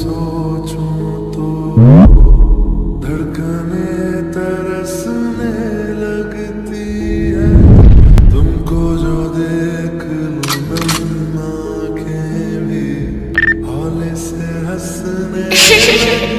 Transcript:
सोचूं तो धड़कने तरसने लगती है। तुमको जो देख लूं नम आंखें भी हौले से हंसने